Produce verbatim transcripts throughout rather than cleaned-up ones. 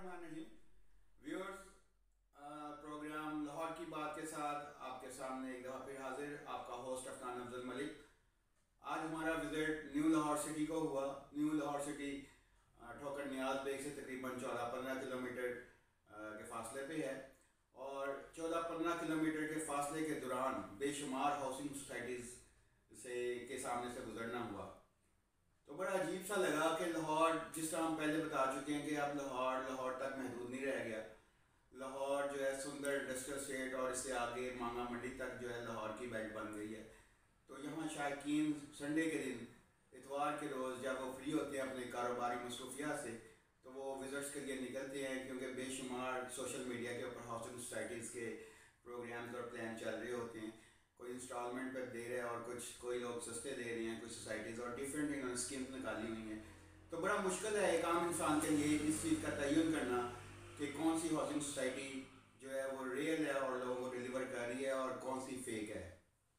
बिस्मिल्लाहिर्रहमानिर्रहीम। Viewers, programme Lahore की बात के साथ आपके सामने एक दफ़ा फिर हाजिर आपका होस्ट अफनान अफजल मलिक। आज हमारा विज़िट न्यू लाहौर सिटी को हुआ। न्यू लाहौर सिटी ठोकर नियाज बेग से तकरीबन चौदह पंद्रह किलोमीटर के फासले पे है और चौदह पंद्रह किलोमीटर के फासले के दौरान बेशुमार हाउसिंग सोसाइटीज़ से के सामने से गुजरना हुआ तो बड़ा अजीब सा लगा कि लाहौर, जिस तरह हम पहले बता चुके हैं कि अब लाहौर लाहौर तक महदूद नहीं रह गया। लाहौर जो है सुंदर इंडस्ट्रियल स्टेट और इससे आगे मांगा मंडी तक जो है लाहौर की बेल्ट बन गई है। तो यहाँ शायकीन संडे के दिन, इतवार के रोज़ जब वो फ्री होते हैं अपने कारोबारी मसरूफियात से, तो वो विज़िट्स के लिए निकलते हैं क्योंकि बेशुमार सोशल मीडिया के ऊपर हाउसिंग सोसाइटीज़ के प्रोग्राम्स और प्लान चल रहे होते हैं। कोई इंस्टॉलमेंट पर दे रहे हैं और कुछ कोई लोग सस्ते दे रहे हैं, कुछ सोसाइटीज़ और डिफरेंट इन्होंने स्कीम्स निकाली हुई हैं। तो बड़ा मुश्किल है एक आम इंसान के लिए इस चीज़ का तयन करना कि कौन सी हाउसिंग सोसाइटी जो है वो रियल है और लोगों को डिलीवर कर रही है और कौन सी फेक है।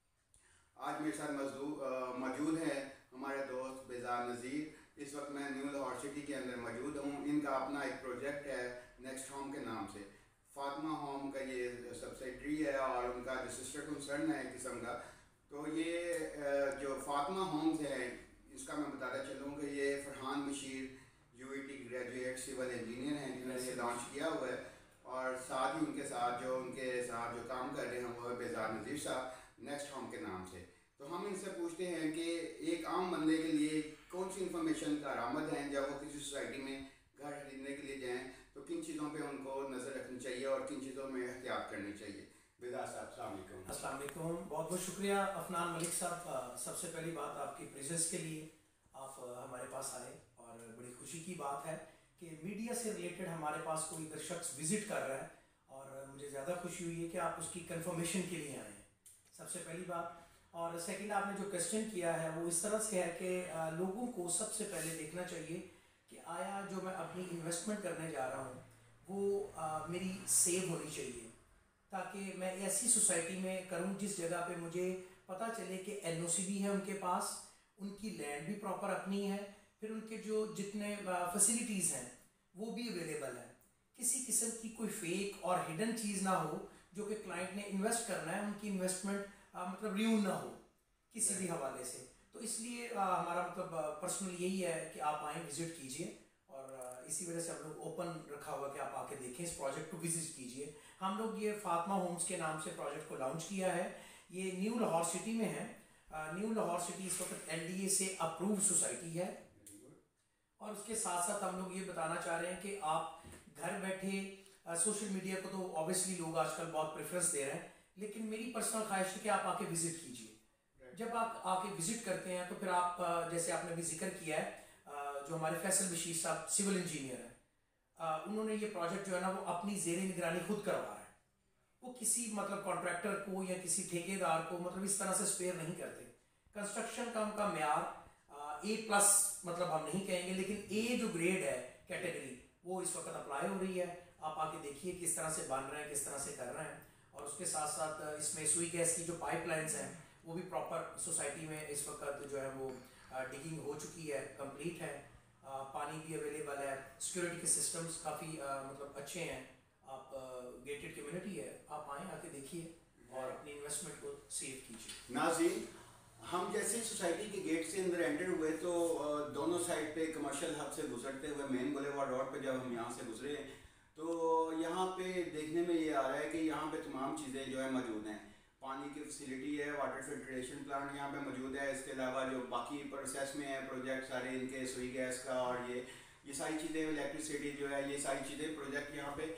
आज मेरे साथ मौजूद है हमारे दोस्त बेजार नज़ीर। इस वक्त मैं न्यू लाहौर सिटी के अंदर मौजूद हूँ। इनका अपना एक प्रोजेक्ट है नेक्स्ट होम के नाम से। फातिमा होम का ये सब्सिडरी है और उनका जो सिस्टर कंसर्न है एक किस्म का। तो ये जो फातिमा होम्स है, इसका मैं बताता चलूँ कि ये Farhan Bashir UET graduate civil engineer हैं जिन्होंने ये लॉन्च किया हुआ है और साथ ही उनके साथ जो उनके साथ जो काम कर रहे हैं वो बेजार नज़ीर साहब नेक्स्ट होम के नाम से। तो हम इनसे पूछते हैं कि एक आम बंदे के लिए कौन सी इंफॉर्मेशन का आरामद हैं जब वो किसी सोसाइटी में घर खरीदने के लिए जाएँ, तो किन चीज़ों पे उनको नज़र रखनी चाहिए और किन चीज़ों में एहतियात करनी चाहिए। बेजार साहब अस्सलाम वालेकुम। अस्सलाम वालेकुम, बहुत बहुत शुक्रिया अफनान मलिक साहब। सबसे पहली बात आपकी प्रेजेंस के लिए, आप हमारे पास आए और बड़ी खुशी की बात है कि मीडिया से रिलेटेड हमारे पास कोई अगर शख्स विज़िट कर रहा है और मुझे ज़्यादा खुशी हुई है कि आप उसकी कंफर्मेशन के लिए आए हैं, सबसे पहली बात। और सेकंड, आपने जो क्वेश्चन किया है वो इस तरह से है कि लोगों को सबसे पहले देखना चाहिए कि आया जो मैं अपनी इन्वेस्टमेंट करने जा रहा हूँ वो आ, मेरी सेव होनी चाहिए, ताकि मैं ऐसी सोसाइटी में करूँ जिस जगह पे मुझे पता चले कि एनओसी भी है उनके पास, उनकी लैंड भी प्रॉपर अपनी है, फिर उनके जो जितने फैसिलिटीज़ हैं वो भी अवेलेबल है। किसी किस्म की कोई फेक और हिडन चीज़ ना हो जो कि क्लाइंट ने इन्वेस्ट करना है, उनकी इन्वेस्टमेंट मतलब रियून ना हो किसी भी हवाले से। तो इसलिए आ, हमारा मतलब पर्सनल यही है कि आप आएँ, विज़िट कीजिए और आ, इसी वजह से हम लोग ओपन रखा हुआ कि आप आके देखें, इस प्रोजेक्ट को विजिट कीजिए। हम लोग ये फातिमा होम्स के नाम से प्रोजेक्ट को लॉन्च किया है। ये न्यू लाहौर सिटी में है। आ, न्यू लाहौर सिटी इस वक्त एलडीए से अप्रूव सोसाइटी है और उसके साथ साथ हम लोग ये बताना चाह रहे हैं कि आप घर बैठे आ, सोशल मीडिया को तो ऑब्वियसली लोग आजकल बहुत प्रेफरेंस दे रहे हैं, लेकिन मेरी पर्सनल ख्वाहिश है कि आप आके विजिट कीजिए। जब आप आके विजिट करते हैं तो फिर आप, जैसे आपने भी जिक्र किया है, जो हमारे फैसल बशीर साहब सिविल इंजीनियर हैं, उन्होंने ये प्रोजेक्ट जो है ना वो अपनी ज़ेरे निगरानी खुद करवा रहा है। वो किसी मतलब कॉन्ट्रैक्टर को या किसी ठेकेदार को मतलब इस तरह से स्पेयर नहीं करते। कंस्ट्रक्शन का उनका म्यार ए प्लस मतलब हम नहीं कहेंगे, लेकिन ए जो ग्रेड है कैटेगरी वो इस वक्त अप्लाई हो रही है। आप आके देखिए किस तरह से बन रहे हैं, किस तरह से कर रहे हैं। और उसके साथ साथ इसमें सुई गैस की जो पाइपलाइंस हैं वो भी प्रॉपर सोसाइटी में इस वक्त जो है वो डिगिंग हो चुकी है, कंप्लीट है। आ, पानी भी अवेलेबल है। सिक्योरिटी के सिस्टम्स काफ़ी मतलब अच्छे हैं। आप गेटेड कम्युनिटी है, आप आएँ, आके देखिए और अपनी इन्वेस्टमेंट को सेव कीजिए। नाज़रीन, हम जैसे सोसाइटी के गेट से अंदर एंटर हुए तो दोनों साइड पे कमर्शियल हब से गुजरते हुए मेन बुलेवार्ड रोड पे जब हम यहाँ से गुजरे तो यहाँ पे देखने में ये आ रहा है कि यहाँ पे तमाम चीज़ें जो है मौजूद हैं। पानी की फैसिलिटी है, वाटर फिल्ट्रेशन प्लांट यहाँ पे मौजूद है। इसके अलावा जो बाकी प्रोसेस में है प्रोजेक्ट सारे इनके, सुई गैस का और ये ये सारी चीज़ें, इलेक्ट्रिसिटी जो है, ये सारी चीज़ें प्रोजेक्ट यहाँ पे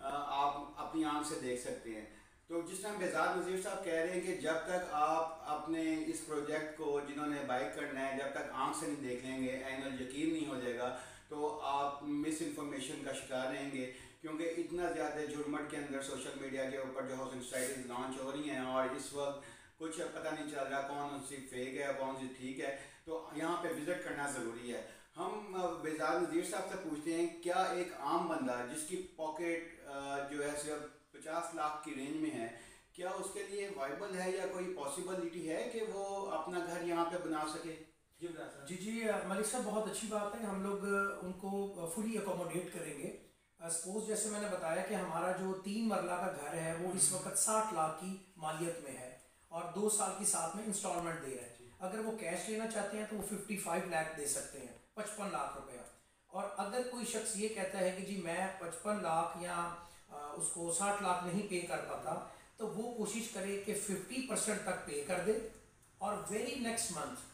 आप अपनी आँख से देख सकते हैं। तो जिस तरह बेजार नज़ीर साहब कह रहे हैं कि जब तक आप अपने इस प्रोजेक्ट को जिन्होंने बाइक करना है जब तक आँख से नहीं देख लेंगे, एनल यकीन नहीं हो जाएगा, तो आप मिस इन्फॉर्मेशन का शिकार रहेंगे। क्योंकि इतना ज़्यादा झुरमट के अंदर सोशल मीडिया के ऊपर जो हाउसिंग सोसाइटीज़ लॉन्च हो रही हैं और इस वक्त कुछ पता नहीं चल रहा कौन सी फेक है कौन सी ठीक है, तो यहाँ पे विज़िट करना ज़रूरी है। हम बेजार नज़ीर साहब से पूछते हैं, क्या एक आम बंदा जिसकी पॉकेट जो है सिर्फ पचास लाख की रेंज में है, क्या उसके लिए वाइबल है या कोई पॉसिबिलिटी है कि वो अपना घर यहाँ पे बना सके? जी जी मलिक साहब, बहुत अच्छी बात है। हम लोग उनको फुली अकोमोडेट करेंगे। सपोज जैसे मैंने बताया कि हमारा जो तीन मरला का घर है वो इस वक्त साठ लाख की मालियत में है और दो साल की साथ में इंस्टॉलमेंट दे रहे हैं। अगर वो कैश लेना चाहते हैं तो वो पचपन लाख दे सकते हैं, पचपन लाख रुपया। और अगर कोई शख्स ये कहता है कि जी मैं पचपन लाख या आ, उसको साठ लाख नहीं पे कर पाता, तो वो कोशिश करे कि पचास परसेंट तक पे कर दे और वेरी नेक्स्ट मंथ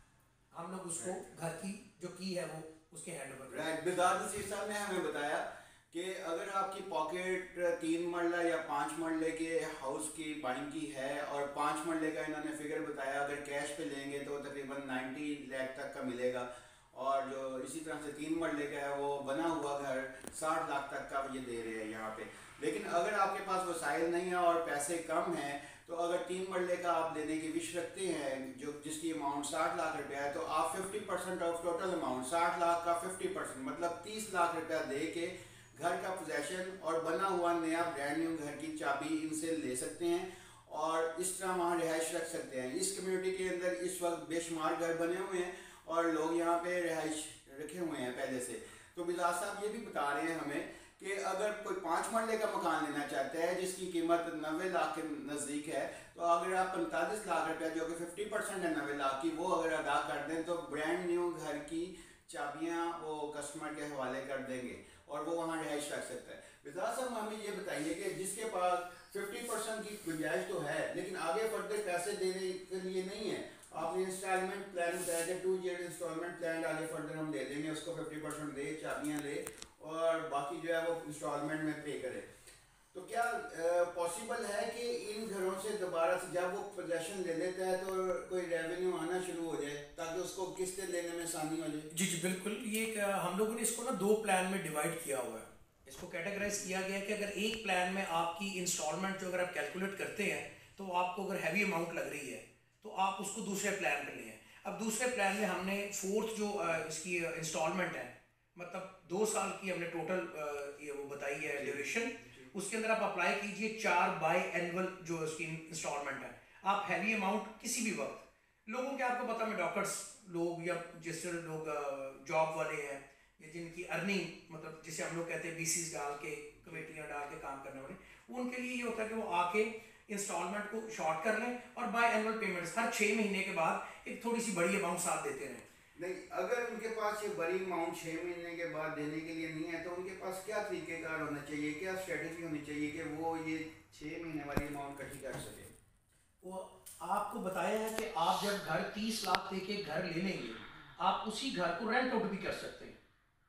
हम लोग उसको घर की जो की है वो उसके hand over. Right, Bidar Naseer sahab ने हमें बताया कि अगर आपकी पॉकेट तीन मरला या पाँच मरले के हाउस की बाइंग की है और पाँच मरले का इन्होंने फिगर बताया, अगर कैश पे लेंगे तो तकरीबन नब्बे लाख तक का मिलेगा और जो इसी तरह से तीन मरले का है वो बना हुआ घर साठ लाख तक का ये दे रहे हैं यहाँ पे। लेकिन अगर आपके पास वसाइल नहीं है और पैसे कम हैं तो अगर तीन मरले का आप लेने की विश रखते हैं जो जिसकी अमाउंट साठ लाख रुपया है, तो आप पचास परसेंट ऑफ टोटल अमाउंट साठ लाख का पचास परसेंट मतलब तीस लाख रुपया दे के घर का पोजेशन और बना हुआ नया ब्रांड न्यू घर की चाबी इनसे ले सकते हैं और इस तरह वहाँ रिहाइश रख सकते हैं। इस कम्युनिटी के अंदर इस वक्त बेशुमार घर बने हुए हैं और लोग यहाँ पे रिहाइश रखे हुए हैं पहले से। तो बिलाल साहब ये भी बता रहे हैं हमें कि अगर कोई पाँच मरले का मकान लेना चाहता है जिसकी कीमत नब्बे लाख के नज़दीक है, तो अगर आप पैंतालीस लाख रुपया जो कि पचास परसेंट है नब्बे लाख की, वो अगर अदा कर दें तो ब्रांड न्यू घर की चाबियां वो कस्टमर के हवाले कर देंगे और वो वहाँ रिहाइश रख सकता है। बिलाल साहब हमें ये बताइए कि जिसके पास पचास परसेंट की गुंजाइश तो है लेकिन आगे फर्दर पैसे देने के लिए नहीं है, आपने इंस्टॉलमेंट प्लान बताया कि टू ईयर इंस्टॉलमेंट प्लान आगे फर्दर हम दे देंगे, उसको पचास परसेंट दे, चाबियां ले और बाकी जो है वो इंस्टॉलमेंट में पे करे, तो क्या पॉसिबल है कि इन घरों से दोबारा से जब वो पोजेशन ले लेता है तो कोई रेवेन्यू आना शुरू हो जाए ताकि उसको किस्तें लेने में आसानी हो जाए? जी जी बिल्कुल। ये हम लोगों ने इसको ना दो प्लान में डिवाइड किया हुआ है, इसको कैटेगराइज किया गया है कि अगर एक प्लान में आपकी इंस्टॉलमेंट जो अगर आप कैलकुलेट करते हैं तो आपको अगर हैवी अमाउंट लग रही है तो आप उसको दूसरे प्लान में लें। अब दूसरे प्लान में हमने फोर्थ जो इसकी इंस्टॉलमेंट है मतलब दो साल की हमने टोटल ये वो बताई है ड्यूरेशन, उसके अंदर आप अप्लाई कीजिए चार बाई एनुअल जो इसकी इंस्टॉलमेंट है। आप हैवी अमाउंट किसी भी वक्त लोगों के आपको पता है डॉक्टर्स लोग या जिससे लोग जॉब वाले हैं या जिनकी अर्निंग मतलब जिसे हम लोग कहते हैं बीसीस डाल के कमेटियाँ डाल के काम करने वाले, उनके लिए ये होता है कि वो आके इंस्टॉलमेंट को शॉर्ट कर लें और बाय एनुअल पेमेंट्स हर छः महीने के बाद एक थोड़ी सी बड़ी अमाउंट साथ देते रहें। नहीं, अगर उनके पास ये बड़ी अमाउंट छः महीने के बाद देने के लिए नहीं है तो उनके पास क्या तरीक़ेकार होना चाहिए, क्या स्ट्रेटजी होनी चाहिए कि वो ये छः महीने वाली अमाउंट इकट्ठी कर सके? वो आपको बताया है कि आप जब घर तीस लाख दे के घर ले लेंगे आप उसी घर को रेंट आउट भी कर सकते हैं,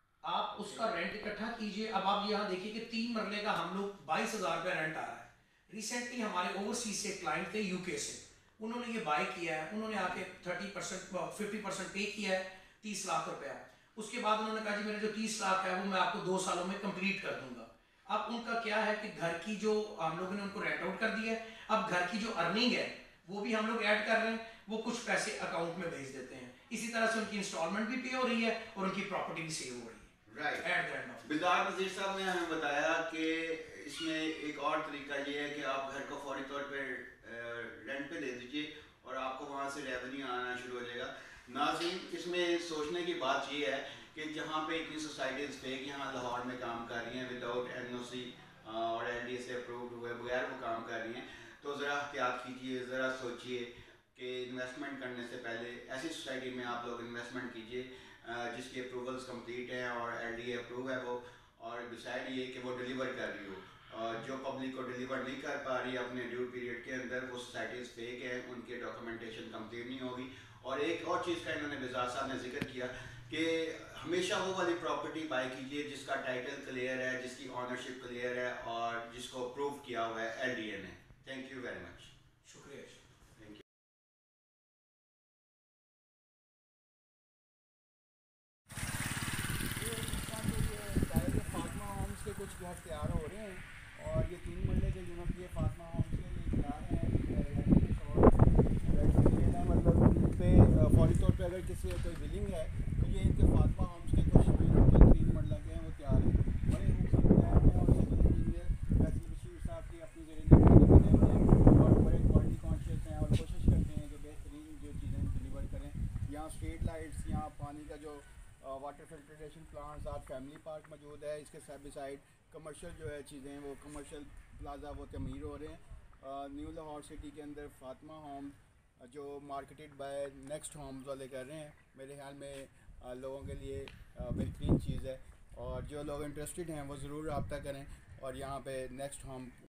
आप उसका रेंट इकट्ठा कीजिए। अब आप यहाँ देखिए कि तीन मरले का हम लोग बाईस हज़ार रुपया रेंट आ रहा है। रिसेंटली हमारे ओवरसीज से क्लाइंट थे यूके से, उन्होंने ये बाय किया है, उन्होंने आके थर्टी परसेंट फिफ्टी परसेंट पे किया है तीस लाख रुपया। उसके बाद उन्होंने कहा जी मेरे जो तीस लाख है वो मैं आपको दो सालों में कंप्लीट कर दूंगा। अब उनका क्या है कि घर की जो हम लोगों ने उनको रेंट आउट कर दिया है, अब घर की जो अर्निंग है वो भी हम लोग ऐड कर रहे हैं, वो कुछ पैसे अकाउंट में भेज देते हैं, इसी तरह से उनकी इंस्टॉलमेंट भी पे हो रही है और उनकी प्रॉपर्टी भी सेव हो रही है। राइट, बिलदार नज़ीर साहब ने हमें बताया कि इसमें एक और तरीका ये है कि आप घर को फौरी तौर पे रेंट पे दे दीजिए और आपको वहाँ से रेवेन्यू आना शुरू हो जाएगा। नाज़रीन, इसमें सोचने की बात ये है कि जहाँ पे इतनी सोसाइटीज़ फेक यहाँ लाहौर में काम कर रही हैं विदाउट एन ओ सी और एल डी ए से अप्रूव्ड हुए बगैर वो काम कर रही हैं, तो ज़रा एहतियात कीजिए, ज़रा सोचिए कि इन्वेस्टमेंट करने से पहले ऐसी सोसाइटी में आप लोग इन्वेस्टमेंट कीजिए जिसकी अप्रूवल्स कंप्लीट हैं और एल डी ए अप्रूव है वो, और डिसाइड ये कि वो डिलीवर कर रही हो। और जो पब्लिक को डिलीवर नहीं कर पा रही अपने ड्यू पीरियड के अंदर, वो सोसाइटीज़ फेक हैं, उनके डॉक्यूमेंटेशन कंप्लीट नहीं होगी। और एक और चीज़ का इन्होंने बिज़ार साहब ने जिक्र किया कि हमेशा वो वाली प्रॉपर्टी बाय कीजिए जिसका टाइटल क्लियर है, जिसकी ऑनरशिप क्लियर है और जिसको अप्रूव किया हुआ है एल डी ए ने। Thank you very much. शुक्रिया। Thank you. फातिमा होम्स के कुछ घर तैयार हो रहे हैं और ये तीन मरले के यूनिट ये फातिमा होम्स के ये चला रहे हैं मतलब इन पे फौरी तौर पे अगर किसी कोई बिलिंग है तो ये इनके फातिमा होम्स के कुछ यूनिट जो तीन मरला के हैं वो तैयार हैं। बड़े खूबसूरत हैं और सिविल इंजीनियर फैसल बशीर साहब की अपनी जगह और बड़े क्वालिटी कॉन्शियस हैं और कोशिश करते हैं कि बेहतरीन जो चीज़ें डिलीवर करें। यहाँ स्ट्रीट लाइट्स, यहाँ पानी का जो वाटर फिल्ट्रेशन प्लांट, साथ फैमिली पार्क मौजूद है। इसके साइड बाई साइड कमर्शियल जो है चीज़ें वो कमर्शियल प्लाजा वो तमीर हो रहे हैं। न्यू लाहौर सिटी के अंदर फातिमा होम जो मार्केटेड बाय नेक्स्ट होम्स वाले कर रहे हैं, मेरे ख्याल में आ, लोगों के लिए बेहतरीन चीज़ है। और जो लोग इंटरेस्टेड हैं वो ज़रूर रब्ता करें और यहाँ पे नेक्स्ट होम